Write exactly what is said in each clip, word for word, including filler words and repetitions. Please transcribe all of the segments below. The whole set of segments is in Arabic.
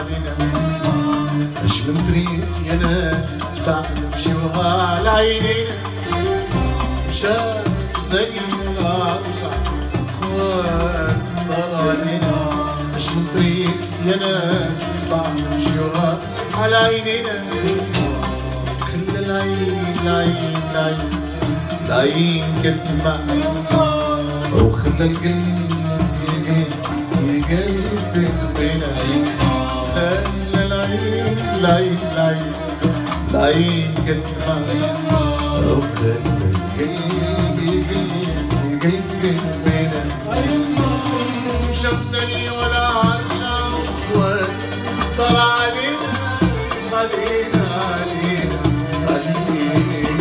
علينا مش من طريق يا ناس تبع نمشيوها على عينينا مشان زي ما رجع خوات طال علينا مش من طريق يا ناس تبع نمشيوها على عينينا خلى العين العين العين العين كتمة وخلى القلب القلب القلب في قلبنا خلى العين العين العين العين كتمة وخلى القلب القلب القلب في قلبنا شمسني ولا عرشة وخوات طلع علينا علينا علينا علينا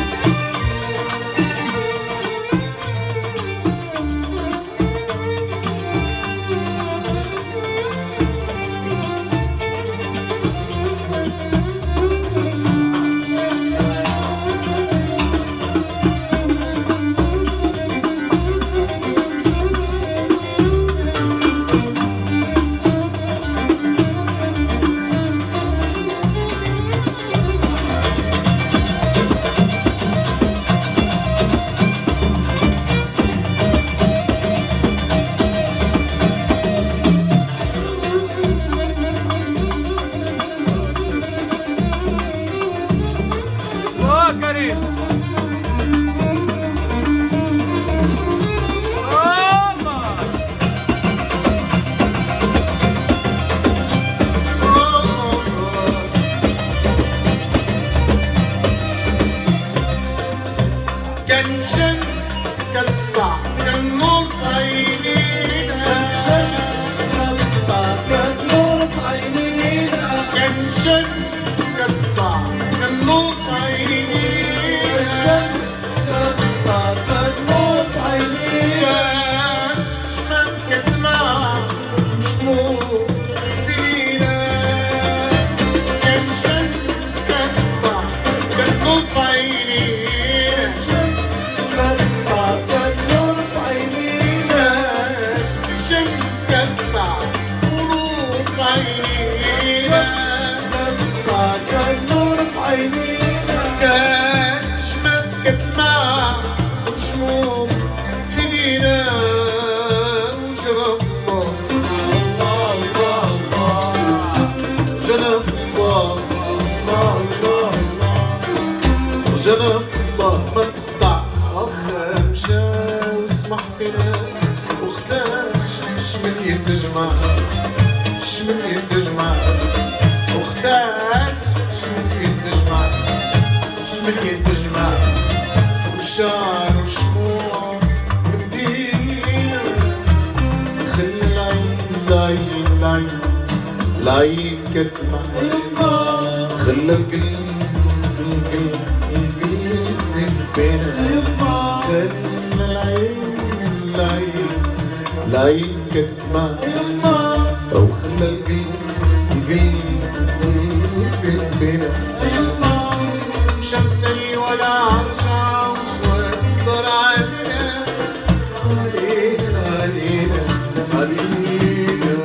كان شمس كان سطع كان نور في عينينا كان شمس كان سطع كان نور في عينينا كان شمس كان سطع كان نور في عينينا كان شمس كان سطع كان نور في عينينا كان شمال كتمة شموع فينا كان شمس كان سطع كان نور في عينينا كان شمال كتمة وشموم في ايدينا وجرى الله الله الله الله جرى الله الله الله الله جرى الله ما تقطع اخ مشى واسمح فينا واختاش شمل تجمع شمل تجمع واختاش شمل تجمع شمل تجمع وشعر وشموع بمدينة خلى العين العين العين العين كتمة خلى القلب القلب القلب في قلبنا خلى العين العين العين كتمة أو خلى القلب القلب في قلبنا شمسي ولا عرشة وتطر علينا علينا علينا علينا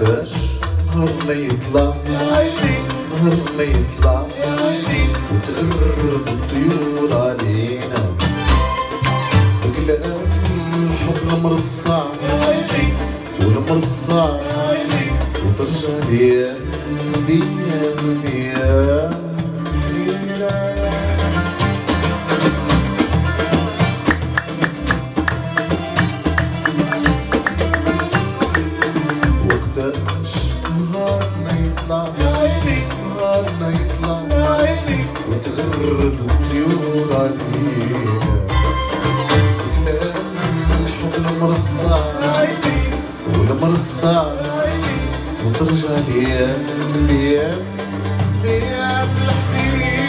وقتاش نهارنا يطلع نهارنا يطلع وتغرد الطيور علينا بكلام الحب المرصع والمرصع وترجع ليام ديام ديام وقتاش نهارنا يطلع نهارنا يطلع وتغرد الطيور علينا بكلام الحب المرصع والمرصع وترجع ليام ليام ليام الحديدة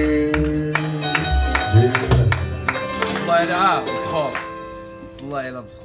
الله يلعب صحاب الله يلعب صحاب